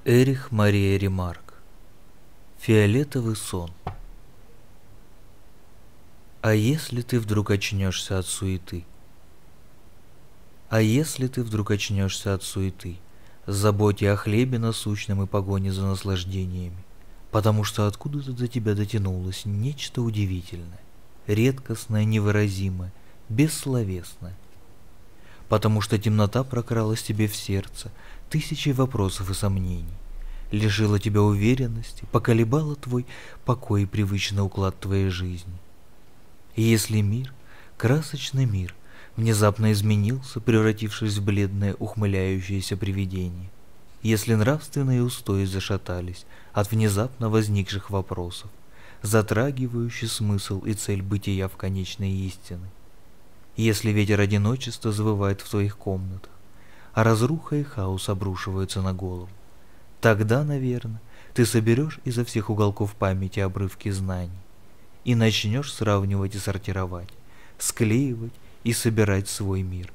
Эрих Мария Ремарк. Фиолетовый сон. А если ты вдруг очнешься от суеты? А если ты вдруг очнешься от суеты, заботе о хлебе насущном и погоне за наслаждениями, потому что откуда-то до тебя дотянулось нечто удивительное, редкостное, невыразимое, бессловесное, потому что темнота прокралась тебе в сердце тысячей вопросов и сомнений, лишила тебя уверенности, поколебала твой покой и привычный уклад твоей жизни. И если мир, красочный мир, внезапно изменился, превратившись в бледное ухмыляющееся привидение, если нравственные устои зашатались от внезапно возникших вопросов, затрагивающих смысл и цель бытия в конечной истины, если ветер одиночества завывает в твоих комнатах, а разруха и хаос обрушиваются на голову, тогда, наверное, ты соберешь изо всех уголков памяти обрывки знаний и начнешь сравнивать и сортировать, склеивать и собирать свой мир.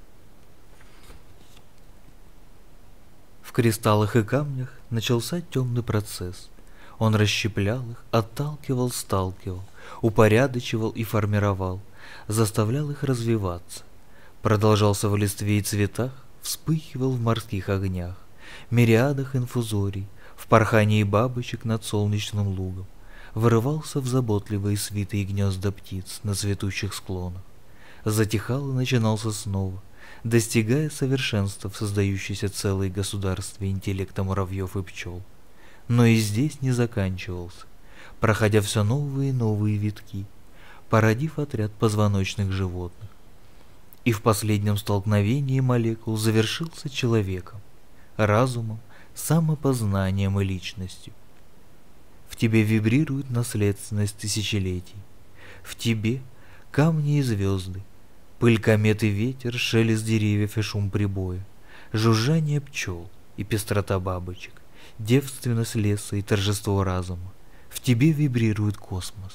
В кристаллах и камнях начался темный процесс. Он расщеплял их, отталкивал, сталкивал, упорядочивал и формировал, заставлял их развиваться. Продолжался в листве и цветах, вспыхивал в морских огнях, мириадах инфузорий, в порхании бабочек над солнечным лугом, вырывался в заботливые свиты и гнезда птиц на цветущих склонах, затихал и начинался снова, достигая совершенства в создающейся целой государстве интеллекта муравьев и пчел. Но и здесь не заканчивался, проходя все новые и новые витки, породив отряд позвоночных животных. И в последнем столкновении молекул завершился человеком, разумом, самопознанием и личностью. В тебе вибрирует наследственность тысячелетий. В тебе камни и звезды, пыль комет и ветер, шелест деревьев и шум прибоя, жужжание пчел и пестрота бабочек, девственность леса и торжество разума. В тебе вибрирует космос.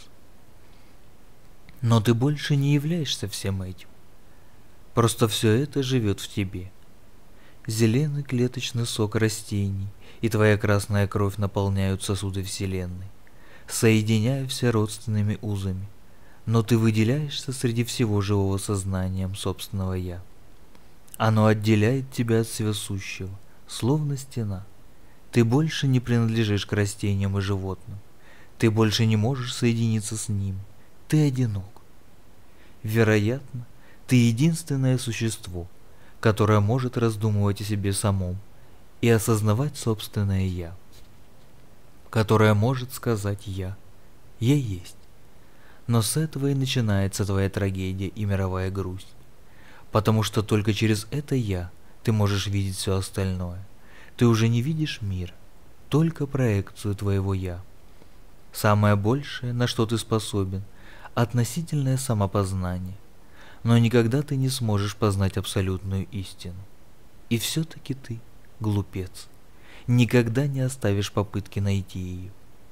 Но ты больше не являешься всем этим. Просто все это живет в тебе. Зеленый клеточный сок растений и твоя красная кровь наполняют сосуды Вселенной, соединяя все родственными узами. Но ты выделяешься среди всего живого сознанием собственного «я». Оно отделяет тебя от всего сущего, словно стена. Ты больше не принадлежишь к растениям и животным. Ты больше не можешь соединиться с ним. Ты одинок. Вероятно, ты единственное существо, которое может раздумывать о себе самом и осознавать собственное «я», которое может сказать «я есть». Но с этого и начинается твоя трагедия и мировая грусть, потому что только через это «я» ты можешь видеть все остальное. Ты уже не видишь мир, только проекцию твоего «я». Самое большее, на что ты способен, относительное самопознание, но никогда ты не сможешь познать абсолютную истину. И все-таки ты, глупец, никогда не оставишь попытки найти ее.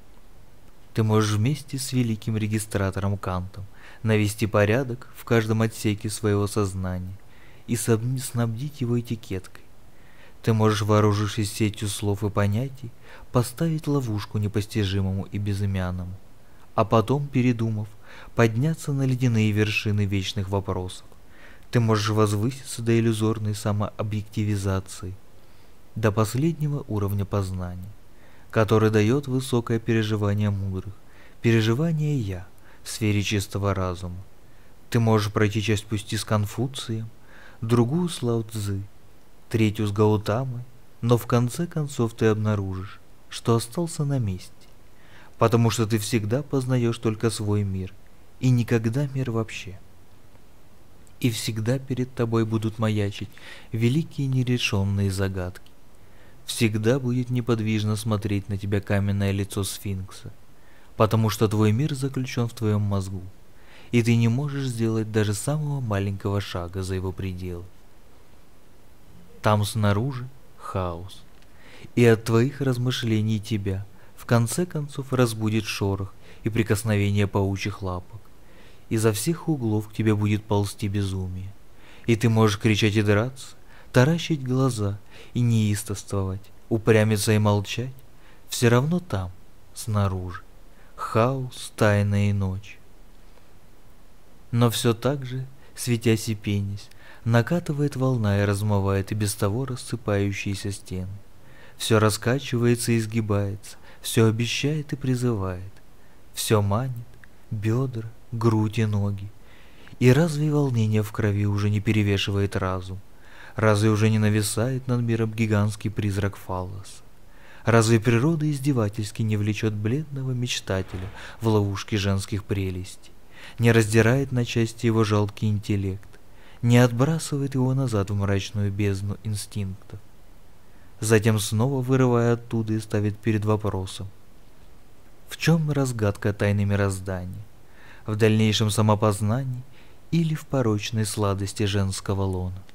Ты можешь вместе с великим регистратором Кантом навести порядок в каждом отсеке своего сознания и снабдить его этикеткой. Ты можешь, вооружившись сетью слов и понятий, поставить ловушку непостижимому и безымянному, а потом, передумав, подняться на ледяные вершины вечных вопросов. Ты можешь возвыситься до иллюзорной самообъективизации, до последнего уровня познания, который дает высокое переживание мудрых, переживание «я» в сфере чистого разума. Ты можешь пройти часть пути с Конфуцием, другую с Лао Цзы, третью с Гаутамой, но в конце концов ты обнаружишь, что остался на месте, потому что ты всегда познаешь только свой мир и никогда мир вообще. И всегда перед тобой будут маячить великие нерешенные загадки. Всегда будет неподвижно смотреть на тебя каменное лицо сфинкса, потому что твой мир заключен в твоем мозгу, и ты не можешь сделать даже самого маленького шага за его пределы. Там снаружи хаос, и от твоих размышлений тебя в конце концов разбудит шорох и прикосновение паучьих лапок. Изо всех углов к тебе будет ползти безумие, и ты можешь кричать и драться, таращить глаза и неистовствовать, упрямиться и молчать, все равно там, снаружи, хаос, тайна и ночь. Но все так же, светясь и пенясь, накатывает волна и размывает и без того рассыпающиеся стены. Все раскачивается и изгибается, все обещает и призывает, все манит бедра, грудь и ноги. И разве волнение в крови уже не перевешивает разум? Разве уже не нависает над миром гигантский призрак фаллоса? Разве природа издевательски не влечет бледного мечтателя в ловушке женских прелестей, не раздирает на части его жалкий интеллект, не отбрасывает его назад в мрачную бездну инстинктов, затем снова вырывая оттуда и ставит перед вопросом: в чем разгадка тайны мироздания, в дальнейшем самопознании или в порочной сладости женского лона?